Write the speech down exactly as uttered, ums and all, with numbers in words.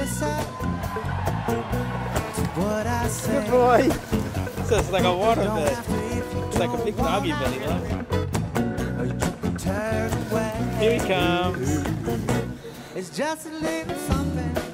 listen to what I say. Good boy. So it's like a water bed. It's like a big doggy bed, you know? Turn away. Here he comes. It's just a little something